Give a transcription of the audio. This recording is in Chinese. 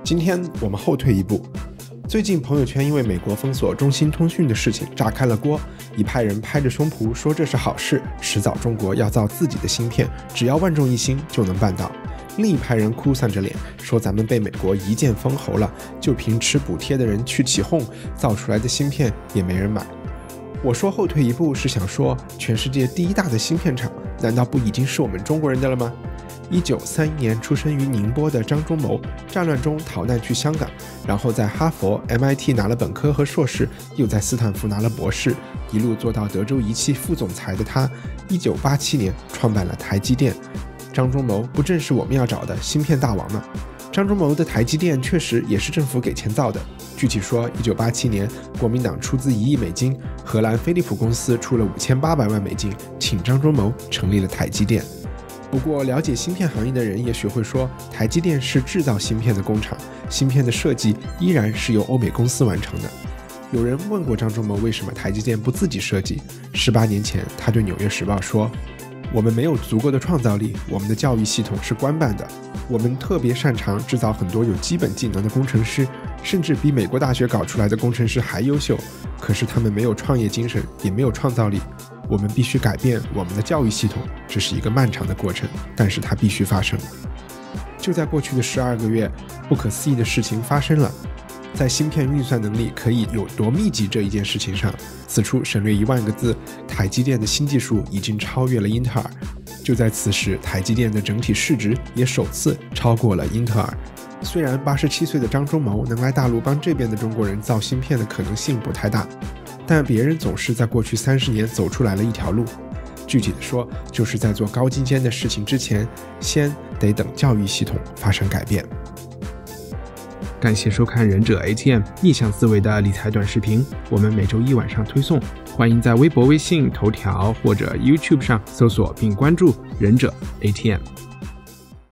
今天我们后退一步，最近朋友圈因为美国封锁中兴通讯的事情炸开了锅，一派人拍着胸脯说这是好事，迟早中国要造自己的芯片，只要万众一心就能办到。另一派人哭丧着脸说咱们被美国一剑封喉了，就凭吃补贴的人去起哄，造出来的芯片也没人买。我说后退一步是想说，全世界第一大的芯片厂难道不已经是我们中国人的了吗？1931年出生于宁波的张忠谋，战乱中逃难去香港，然后在哈佛、MIT 拿了本科和硕士，又在斯坦福拿了博士，一路做到德州仪器副总裁的他，1987年创办了台积电。张忠谋不正是我们要找的芯片大王吗？张忠谋的台积电确实也是政府给钱造的，具体说1987年国民党出资1亿美金，荷兰飞利浦公司出了5800万美金，请张忠谋成立了台积电。不过了解芯片行业的人也许会说，台积电是制造芯片的工厂，芯片的设计依然是由欧美公司完成的。有人问过张忠谋为什么台积电不自己设计，18年前他对纽约时报说，我们没有足够的创造力，我们的教育系统是官办的，我们特别擅长制造很多有基本技能的工程师，甚至比美国大学搞出来的工程师还优秀，可是他们没有创业精神，也没有创造力，我们必须改变我们的教育系统，这是一个漫长的过程，但是它必须发生。就在过去的12个月，不可思议的事情发生了。在芯片运算能力可以有多密集这一件事情上，此处省略1万个字，台积电的新技术已经超越了英特尔。就在此时，台积电的整体市值也首次超过了英特尔。虽然87岁的张忠谋能来大陆帮这边的中国人造芯片的可能性不太大，但别人总是在过去30年走出来了一条路。具体的说，就是在做高精尖的事情之前，先得等教育系统发生改变。感谢收看忍者 ATM 逆向思维的理财短视频，我们每周一晚上推送，欢迎在微博、微信、头条或者 YouTube 上搜索并关注忍者 ATM。